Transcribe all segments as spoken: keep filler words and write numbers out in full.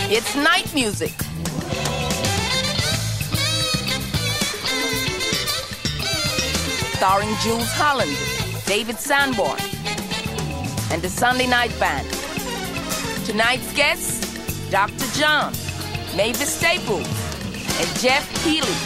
It's night music. Starring Jules Holland, David Sanborn, and the Sunday Night Band. Tonight's guests, Doctor John, Mavis Staples, and Jeff Healey.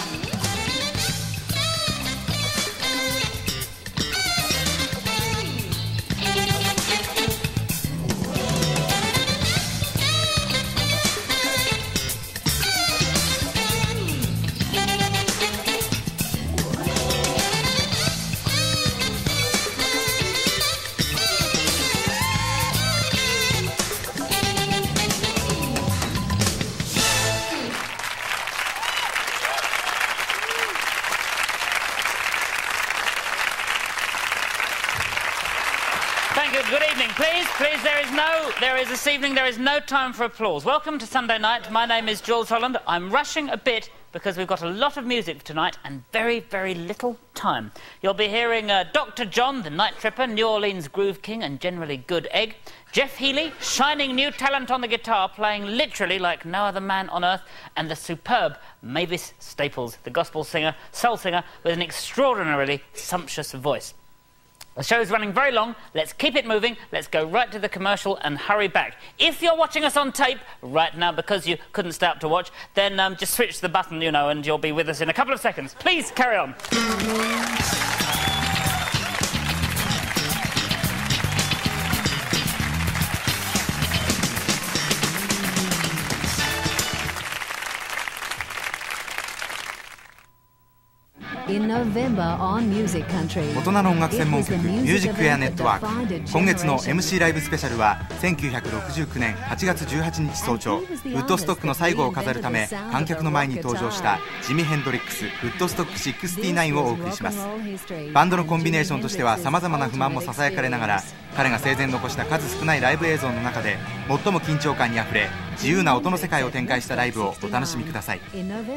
Good evening, please. Please, there is no, there is this evening, there is no time for applause. Welcome to Sunday night. My name is Jules Holland. I'm rushing a bit because we've got a lot of music tonight and very, very little time. You'll be hearing uh, Doctor John, the Night Tripper, New Orleans Groove King and generally good egg. Jeff Healey, shining new talent on the guitar, playing literally like no other man on earth. And the superb Mavis Staples, the gospel singer, soul singer, with an extraordinarily sumptuous voice. The show's running very long. Let's keep it moving. Let's go right to the commercial and hurry back. If you're watching us on tape right now because you couldn't stay up to watch, then um, just switch the button, you know, and you'll be with us in a couple of seconds. Please carry on. In November on Music Country. 大人の音楽専門局ミュージックエアネットワーク。今月の エムシー ライブスペシャルはせんきゅうひゃくろくじゅうきゅうねんはちがつじゅうはちにち早朝、ウッドストックの最後を飾るため観客の前に登場したジミ・ヘンドリックスウッドストックろくじゅうきゅうをお送りします。バンドのコンビネーションとしてはさまざまな不満もささやかれながら、彼が生前残した数少ないライブ映像の中で最も緊張感にあふれ自由な音の世界を展開したライブをお楽しみください。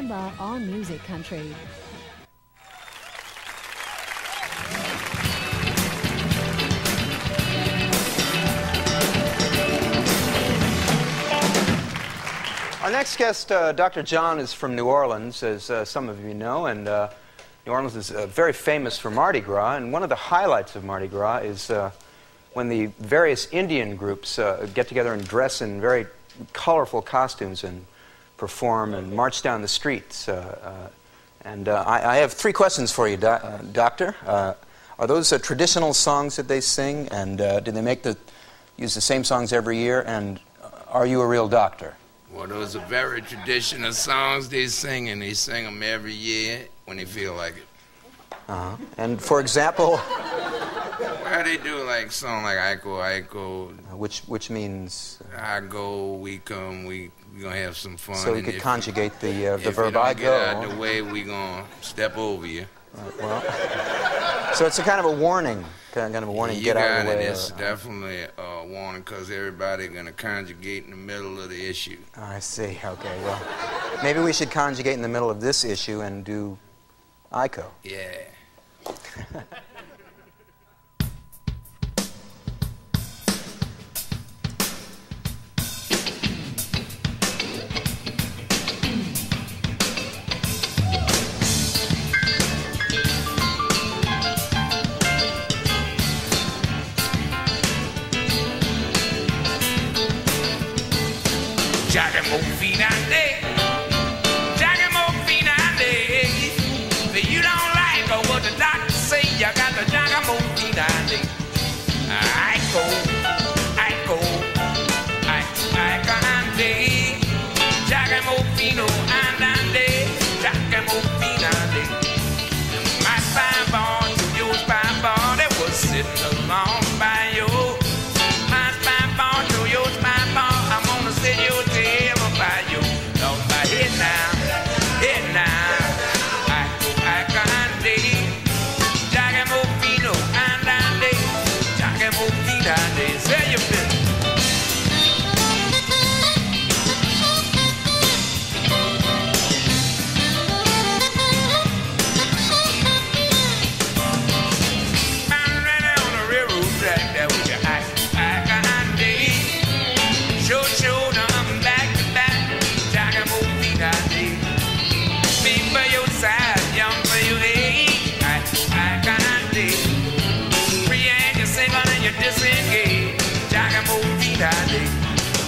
Our next guest, uh, Doctor John, is from New Orleans, as uh, some of you know, and uh, New Orleans is uh, very famous for Mardi Gras, and one of the highlights of Mardi Gras is uh, when the various Indian groups uh, get together and dress in very colorful costumes and perform and march down the streets. Uh, uh, and uh, I, I have three questions for you, do uh, Doctor. Uh, are those uh, traditional songs that they sing, and uh, do they make the, use the same songs every year, and uh, are you a real doctor? Well, those are very traditional songs they sing, and they sing them every year when they feel like it. Uh-huh. And for example... Well, they do like a song like Aiko, Aiko. Which, which means... I go, we come, we, we gonna have some fun. So you could conjugate you, the, uh, the verb I I go. go. If you don't get out the way, we gonna step over you. Right, well, so it's a kind of a warning, kind of a warning, yeah, get out of the way. It's definitely a warning because everybody going to conjugate in the middle of the issue. Oh, I see, okay, well, maybe we should conjugate in the middle of this issue and do Aiko. Yeah. Giacomo Finande, Giacomo Finande. If you don't like what the doctor say, you got the Giacomo Finande. I go, I go, I, I canande. Giacomo Fino andande, Giacomo Finande. My spine born to your spine born, that was sitting along by you. My spine born to your spine born, I'm gonna sit your table by you.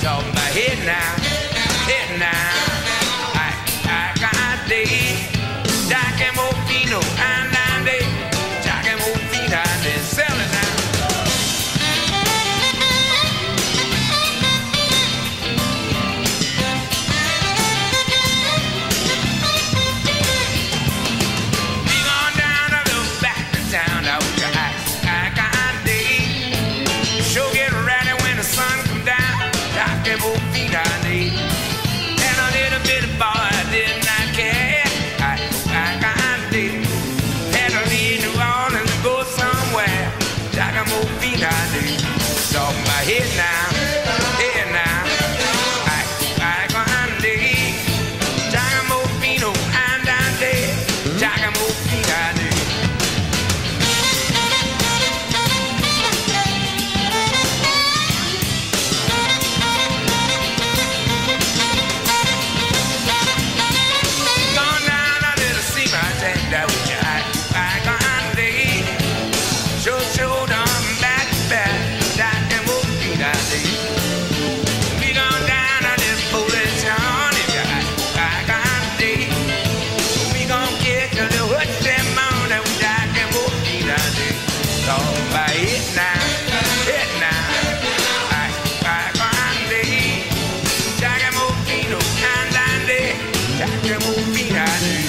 off my head now, head now. I, I got day, Jackie Mofino, and I'm day, Jackie Mofino, and they sell it now. We gone down to the back of town, out your eye, I got day. Sure get ready when the sun come down, Jackie Mofino, and they. And a little bit of boy did not care. I, I got day. Had to leave New Orleans to go somewhere. Jackie Mofino, I did. It's off my head now, head now. I, I got day. Jackie Mofino, and I did. Jackie Mofino, I did. Gone down a little see my dad, that was your eye. I got day. Show, show, down, back, back. Jackie Mofino, I did. We gone down a little bowling town, if you eye. I got day. We gon' kick a little what them on, that was Jackie Mofino, I did. Off my head now, head now. I, I got day. Jackie Mofino, and I did. Jackie Mofino, I did.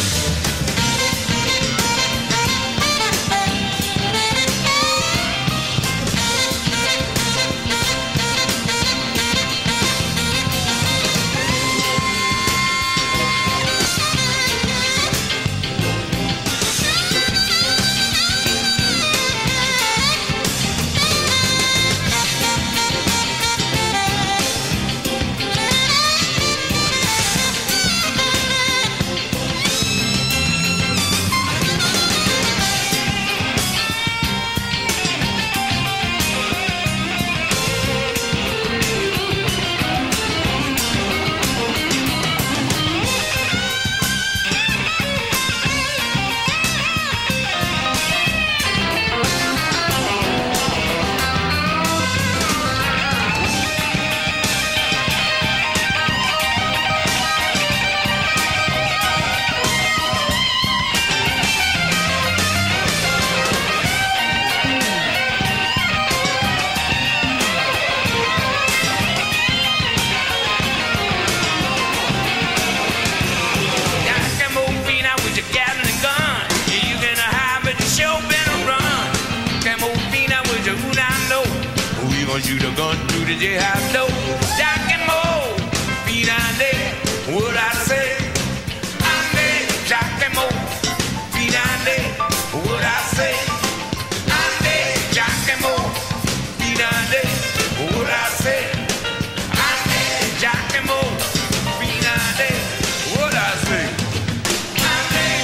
Jackie Mofino with your Gatling gun. Yeah, you can hide, but you sure better run. Jackie Mofino with your who I know. Who you gonna shoot a gun to the jailhouse door? Jackie Mofino, I did. What I say? I did. Jackie Mofino, I did. What I say? I did. Jackie Mofino, I did. What I say? I did. Jackie Mofino, I did. What I say? I did.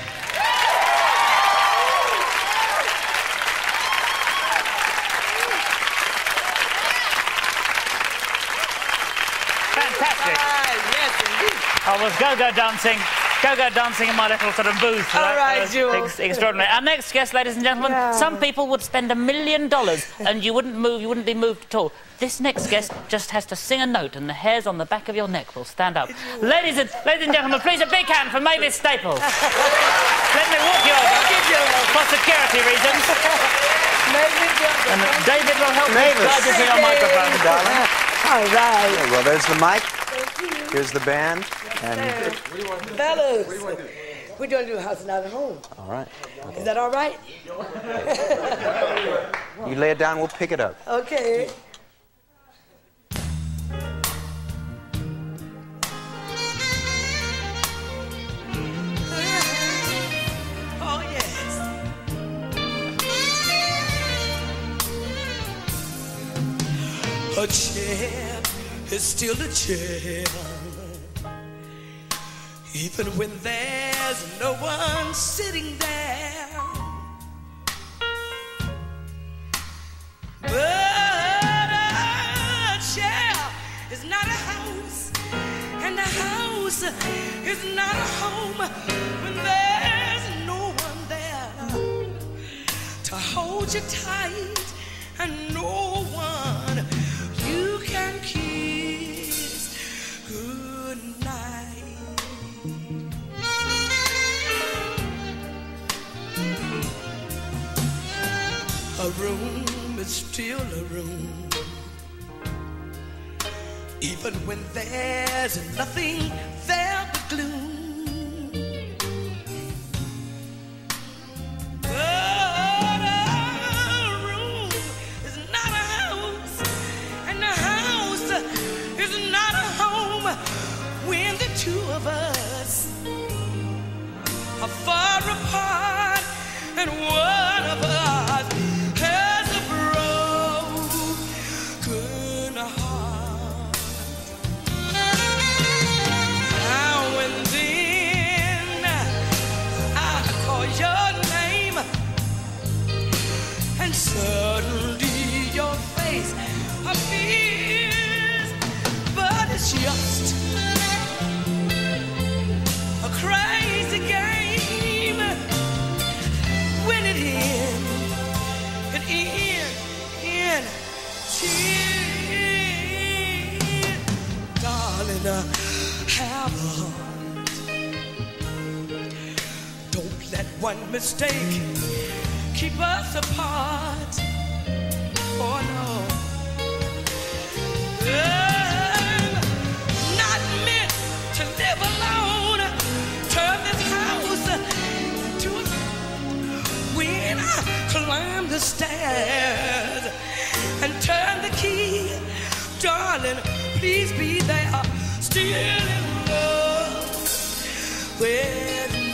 Fantastic. Yes, indeed. I was go-go dancing, go-go dancing in my little sort of booth. All That right, was Jules. ex- Extraordinary. Our next guest, ladies and gentlemen, Yeah. some people would spend a million dollars and you wouldn't move, you wouldn't be moved at all. This next guest just has to sing a note and the hairs on the back of your neck will stand up. Ladies and, ladies and gentlemen, please a big hand for Mavis Staples. Let me walk you over for security reasons. And David will help me Mavis. guide you to your microphone, darling. All right. Okay, well, there's the mic. Here's the band. And Fellas, we're going to do House Not at Home. all right. Is that all right? You lay it down, we'll pick it up. Okay. Oh, yes. A chair is still a chair, even when there's no one sitting there. But a chair is not a house, and a house is not a home when there's no one there to hold you tight, and no one you can keep still a room. Even when there's nothing there but gloom. But a room is not a house, and a house is not a home when the two of us are far apart, and one of us has a broken heart. Now and then I call your name, and suddenly your face appears, but it's just a crazy game. When it ends, it ends in tears. Darling, uh, have a heart. Don't let one mistake keep us apart. Oh no. I'm not meant to live alone. Turn this house to a... When I climb the stairs and turn the key, darling, please be there, still in love with me.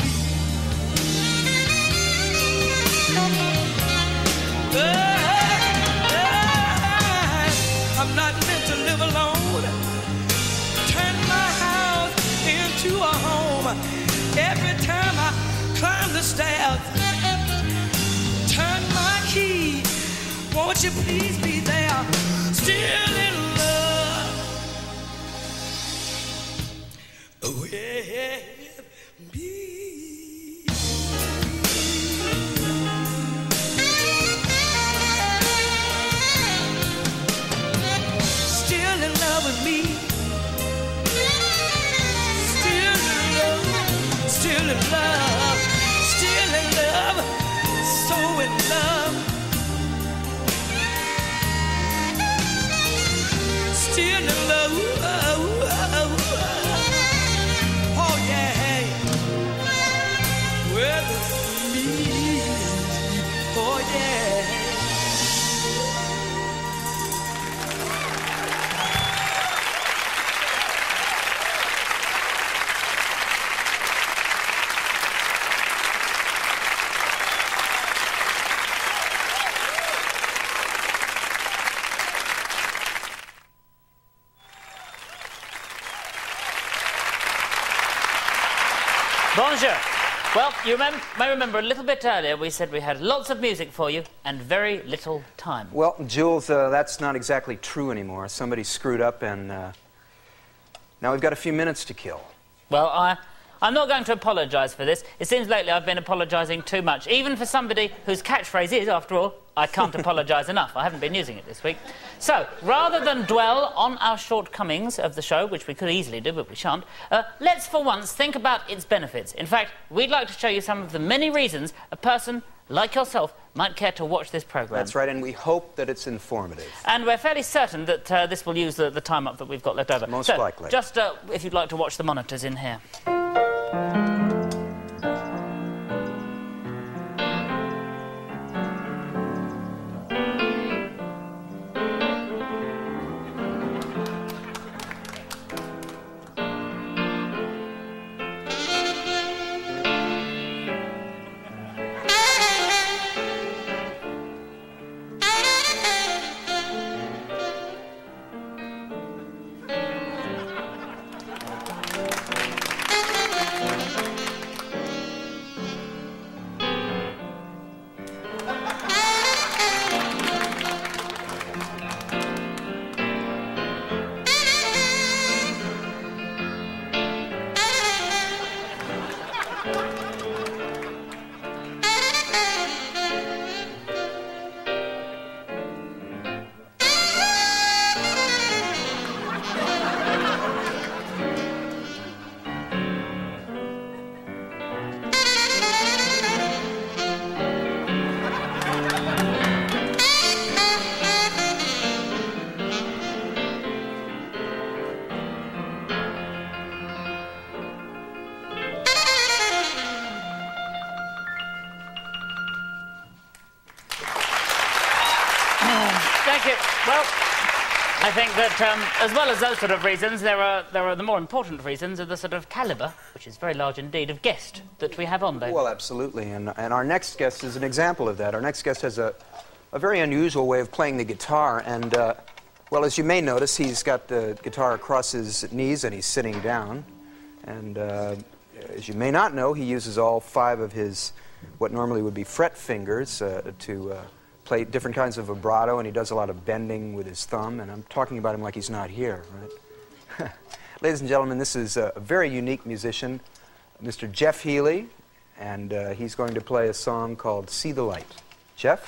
I'm not meant to live alone. Turn my house into a home. Every time I climb the stairs, turn my key, won't you please be there, still in love with me. Still in love with me. Still in love, still in love, still in love, so in love. Still in love, oh, oh, oh, oh yeah, with me, oh yeah. Bonjour. Well, you remem may remember a little bit earlier we said we had lots of music for you and very little time. Well, Jules, uh, that's not exactly true anymore. Somebody screwed up, and uh, now we've got a few minutes to kill. Well, I, I'm not going to apologise for this. It seems lately I've been apologising too much, even for somebody whose catchphrase is, after all, I can't apologise enough. I haven't been using it this week. So, rather than dwell on our shortcomings of the show, which we could easily do, but we shan't, uh, let's for once think about its benefits. In fact, we'd like to show you some of the many reasons a person like yourself might care to watch this programme. That's right, and we hope that it's informative. And we're fairly certain that uh, this will use the, the time up that we've got left over. Most so, likely. Just uh, if you'd like to watch the monitors in here. I think that, um, as well as those sort of reasons, there are there are the more important reasons of the sort of calibre, which is very large indeed, of guest that we have on, David. Well, absolutely, and, and our next guest is an example of that. Our next guest has a, a very unusual way of playing the guitar, and, uh, well, as you may notice, he's got the guitar across his knees and he's sitting down, and uh, as you may not know, he uses all five of his, what normally would be fret fingers, uh, to uh, play different kinds of vibrato, and he does a lot of bending with his thumb, and I'm talking about him like he's not here, right? Ladies and gentlemen, this is a very unique musician, Mister Jeff Healey, and uh, he's going to play a song called See the Light. Jeff?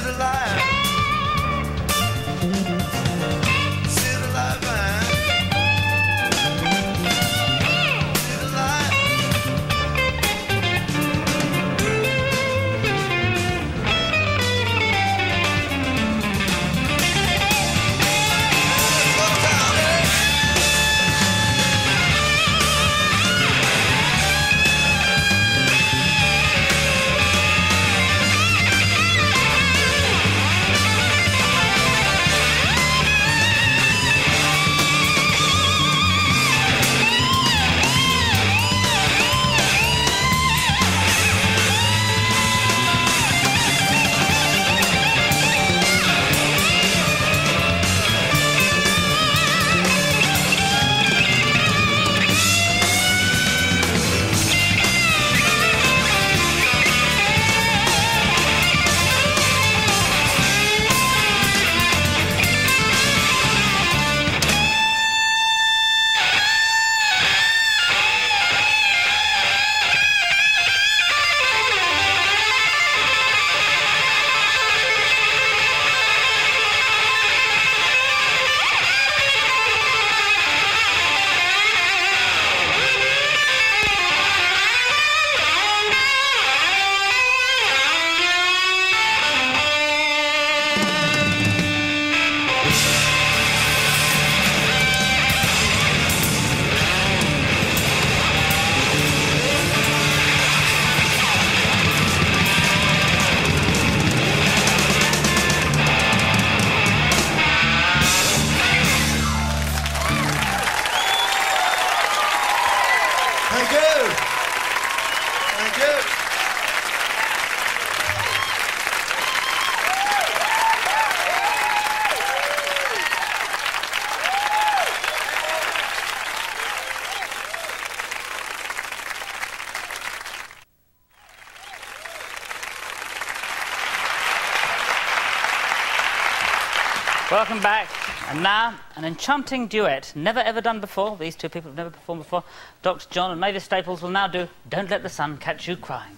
See the light, man. Welcome back. And now, an enchanting duet, never ever done before. These two people have never performed before. Doctor John and Mavis Staples will now do Don't Let the Sun Catch You Crying.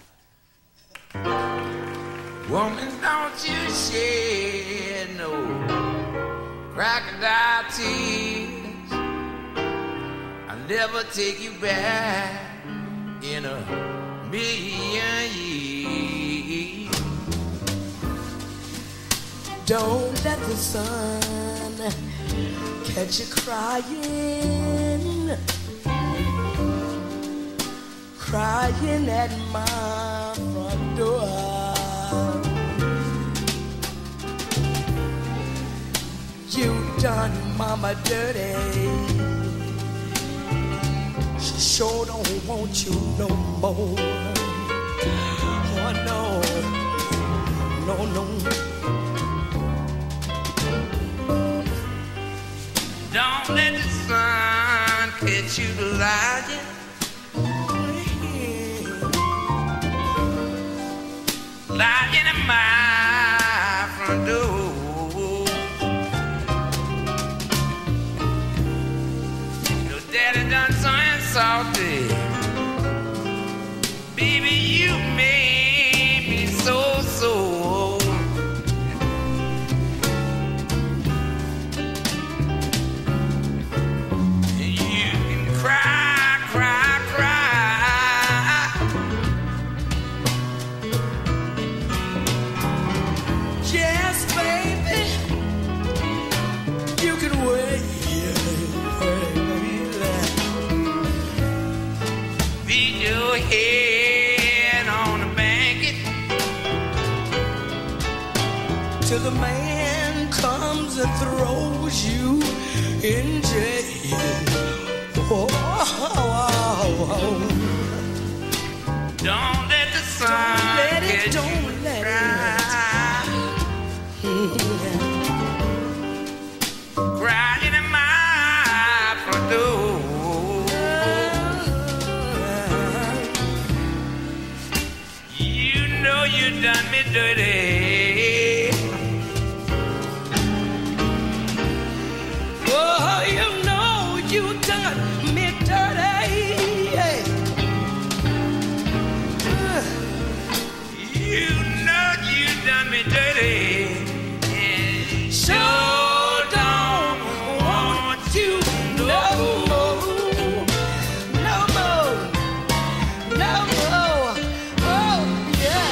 Woman, don't you shed no crocodile tears. I'll never take you back in a million years. Don't let the sun catch you crying, crying at my front door. You done mama dirty, she sure don't want you no more. Oh no, no, no. Don't let the sun catch you lying, lying at my front door. Your daddy done something salty, baby. You made me so so. Head on a blanket till the man comes and throws you in jail. Oh, oh, oh. Don't let the sun don't let it, get don't you let it. Crying in my front door. You done me dirty. Oh, you know you done me dirty. Uh, you know you done me dirty. And sure don't want you no more. No more. No more. Oh, yeah.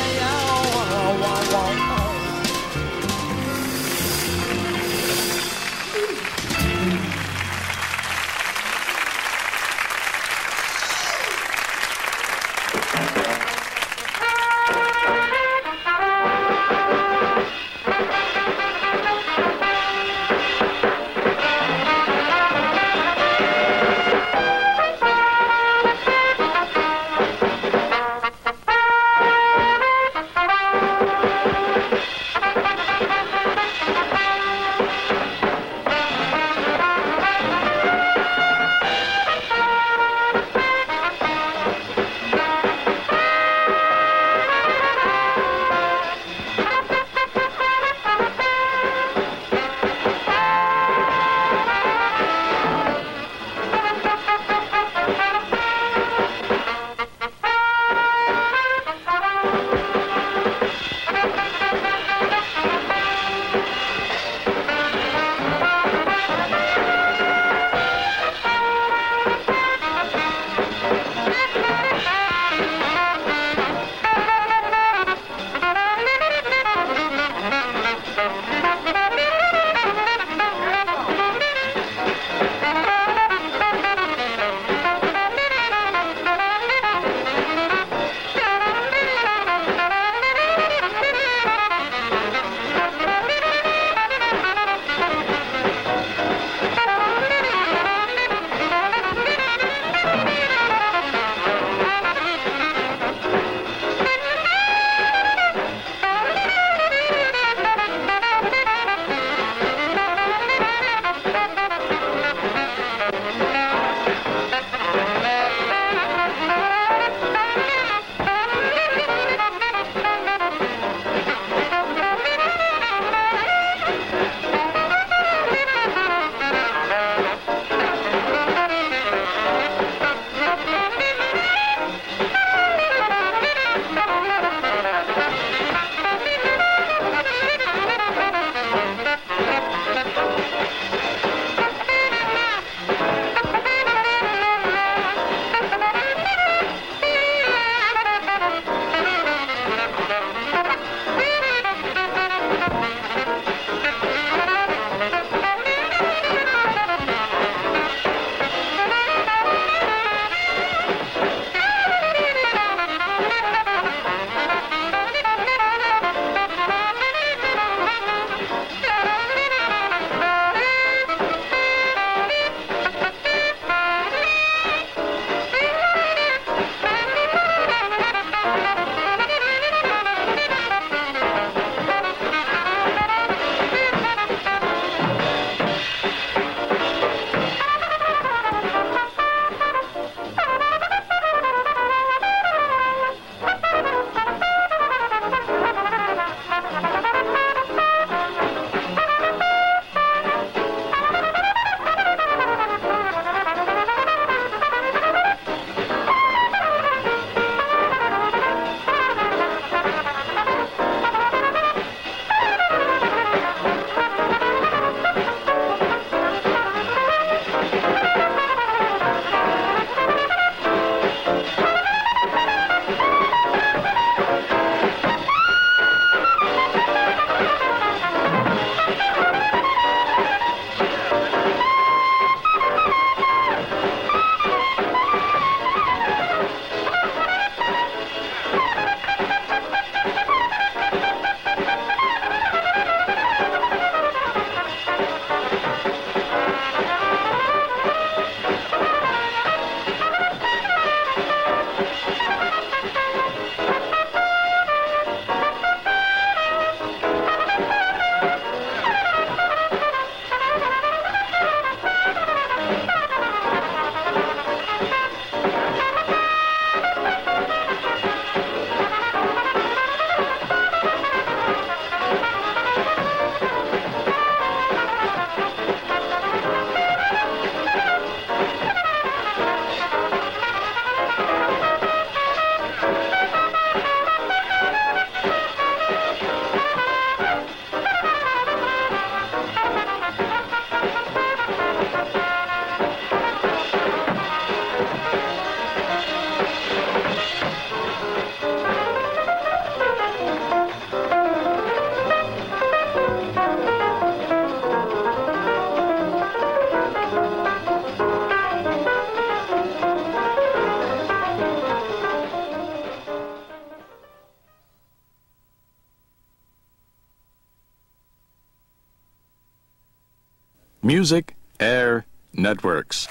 Music Air Networks.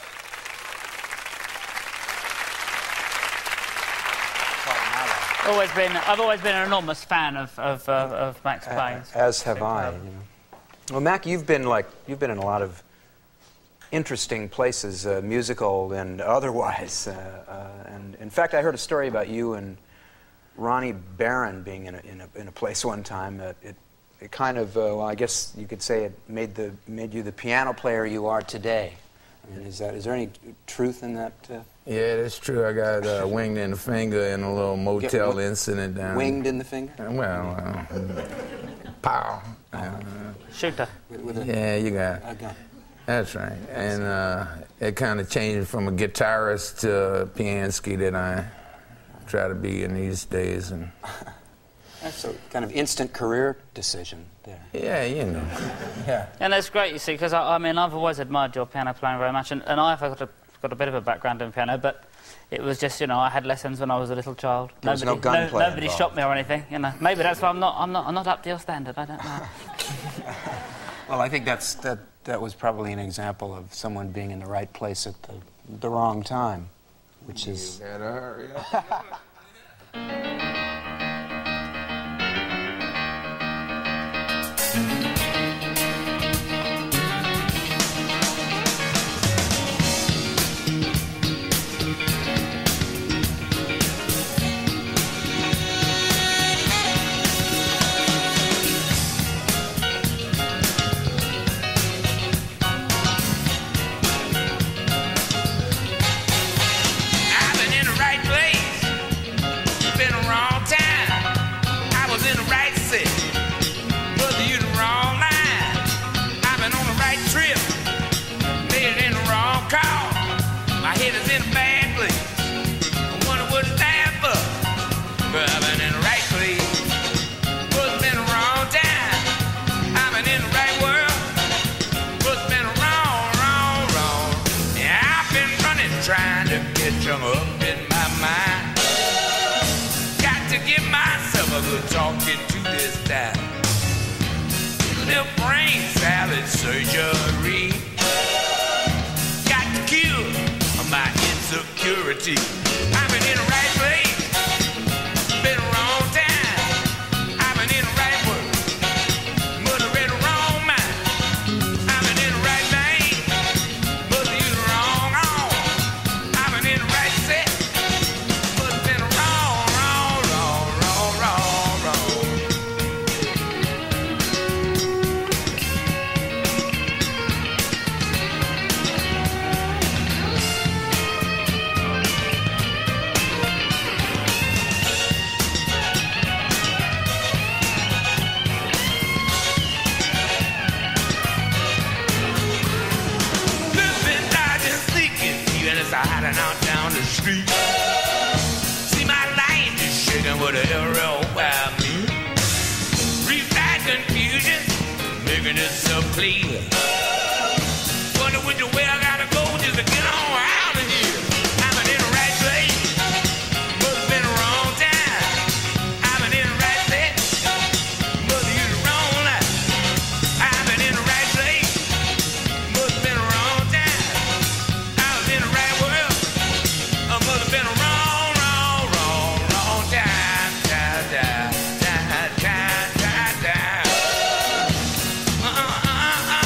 Always been, I've always been an enormous fan of, of, uh, of Max playing. As have I. You know. Well, Mac, you've been like you've been in a lot of interesting places, uh, musical and otherwise. Uh, uh, and in fact, I heard a story about you and Ronnie Barron being in a in a, in a place one time. Uh, it it kind of uh, well, I guess you could say it made the made you the piano player you are today. I mean, is that is there any truth in that? Uh, Yeah, that's true. I got uh, winged in the finger in a little motel Get, incident down. Winged in the finger? Uh, well, uh, pow. Uh, Shooter. With, with a, yeah, you got. A gun. That's right. And uh, it kind of changed from a guitarist to a Piansky that I try to be in these days. And so, kind of instant career decision there. Yeah, you know. Yeah. And that's great, you see, because I, I mean, I've always admired your piano playing very much, and, and I've got a got a bit of a background in piano, but it was just, you know, I had lessons when I was a little child. There was no gunplay no, Nobody involved. shot me or anything, you know. Maybe that's why I'm not, I'm not, I'm not up to your standard. I don't know. Well, I think that's that. That was probably an example of someone being in the right place at the the wrong time, which is. You better hurry up. Talking to this time, little brain salad surgery. Got to cure my insecurity. I've been in the right place, been a wrong time. I've been in the right work, but I read the wrong mind. I've been in the right vein, but I used the wrong arm. I've been in the right set, but it's been wrong, wrong, wrong, wrong, wrong. Hiding out down the street. See my life is shaking with a arrow by me. Refine confusion, making it so clear. Wonder which way I gotta go just to get on out of here. I've been in the right place, but it's been the wrong time. I've been in the right set, but it's the wrong life. I've been in the right place, but it's been the wrong time. I was in the right must have been a wrong, wrong, wrong, wrong time, time, time, time, time, time, time. Uh, uh, uh, uh.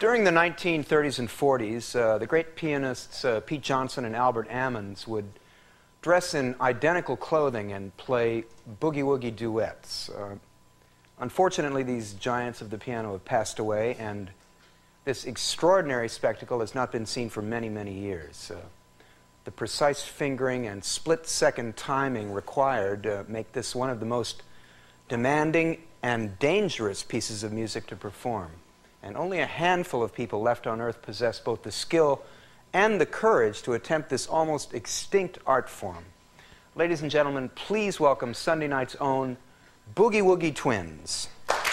During the nineteen thirties and forties, uh, the great pianists uh, Pete Johnson and Albert Ammons would dress in identical clothing and play boogie-woogie duets. Uh, unfortunately, these giants of the piano have passed away, and this extraordinary spectacle has not been seen for many, many years. Uh, the precise fingering and split-second timing required uh, make this one of the most demanding and dangerous pieces of music to perform. And only a handful of people left on earth possess both the skill and the courage to attempt this almost extinct art form. Ladies and gentlemen, please welcome Sunday night's own Boogie Woogie Twins.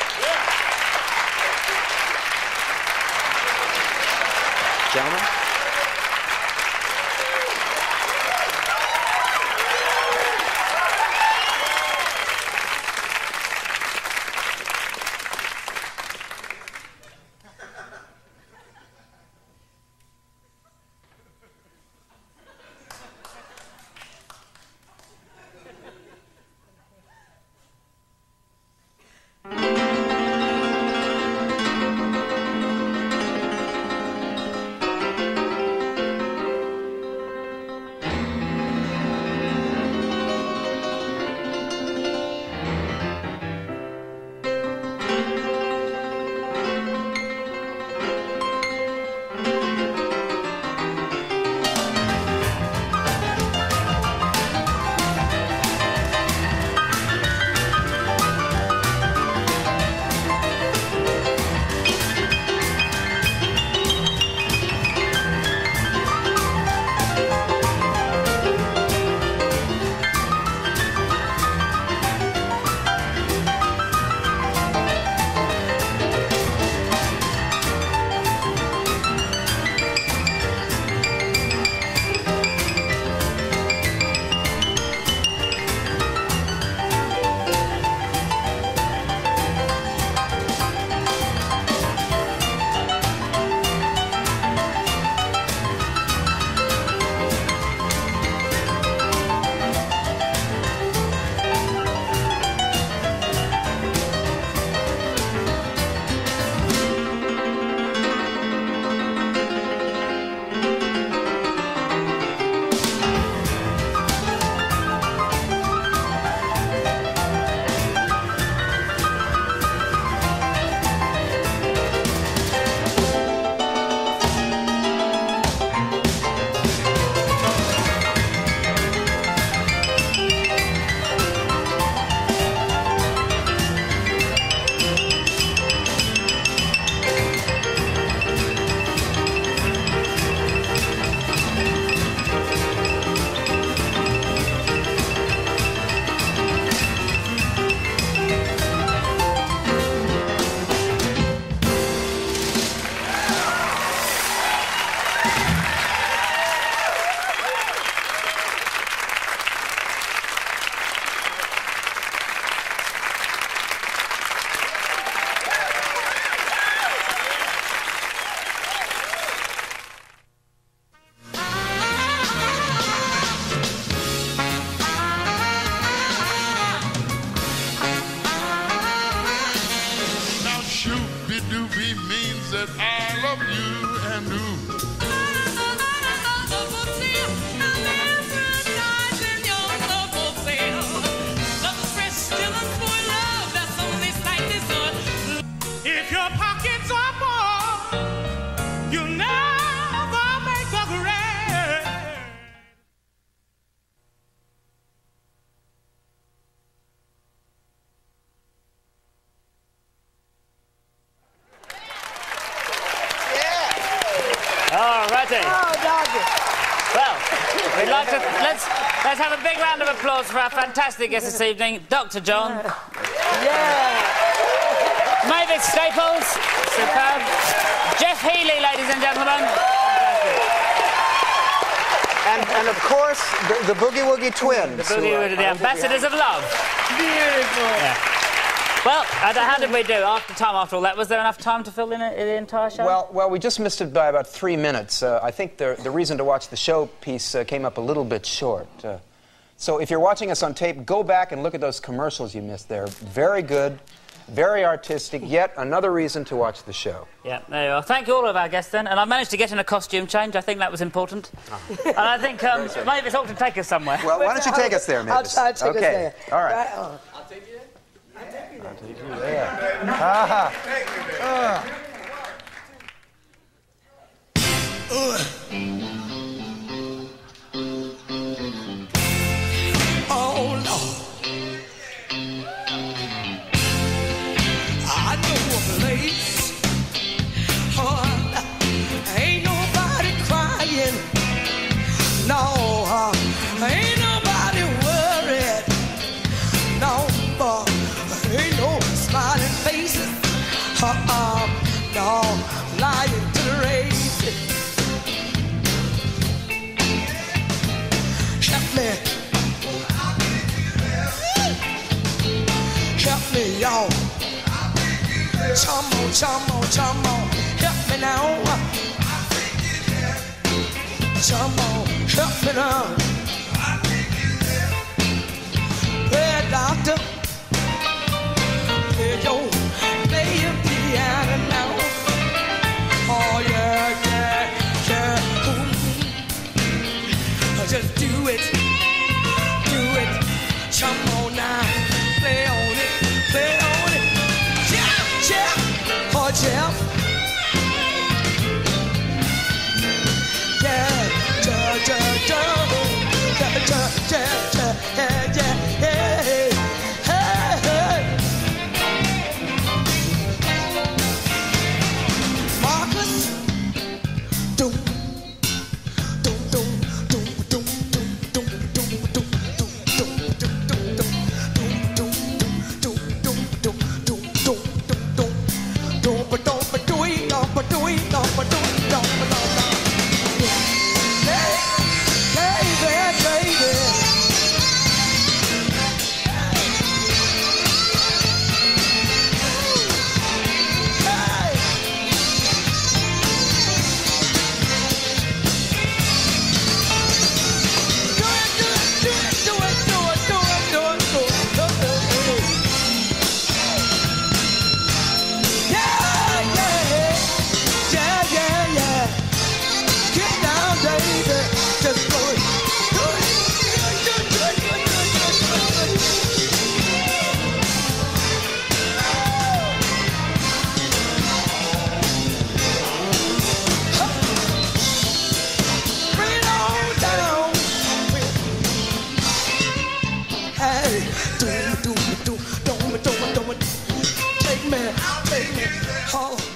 Gentlemen. Doobie means that I love you and ooh. If your pockets are full, you'll never make a grade. All righty. Oh, doggy. Well, we'd like to let's let's have a big round of applause for our fantastic guest this evening, Doctor John. Yeah. Mavis Staples, superb. Jeff Healey, ladies and gentlemen. And, and of course, the, the Boogie Woogie Twins. The Boogie Woogie, the ambassadors of love. Beautiful. Yeah. Well, uh, how did we do after time after all that? Was there enough time to fill in a, the entire show? Well, well, we just missed it by about three minutes. Uh, I think the, the reason to watch the show piece uh, came up a little bit short. Uh, so if you're watching us on tape, go back and look at those commercials you missed there. Very good. very artistic, yet another reason to watch the show. Yeah, there you are. Thank you all of our guests then. And I managed to get in a costume change. I think that was important. Oh. And I think um, Mavis ought to take us somewhere. Well, why don't you take us there, Mavis? I'll, I'll take okay. us there. All right. right on. I'll take you there. I'll take you there. I'll take you there. Ah. Uh. Uh. Oh, Lord. I know a place. Oh, ain't nobody crying. No, uh, ain't nobody worried. No, uh, ain't no smiling faces. Uh-uh, no, lying to the race. Help me. Help me, y'all. Come on, come on, come on. Help me now. Come on, help me now. Hey, doctor. Hey, yo, play your piano now. Oh, yeah, yeah, yeah. Ooh. Just do it. Do it. Come on now. Play on it. Play on it. Yeah, yeah. Oh, yeah. Yeah, yeah, yeah, yeah. Yeah, yeah, yeah, yeah, yeah, yeah. Hey, hey. Marcus. Doom. Doom, doom, doom, doom, doom, doom, doom, doom, doom, doom, doom, doom. Take me, take me, oh.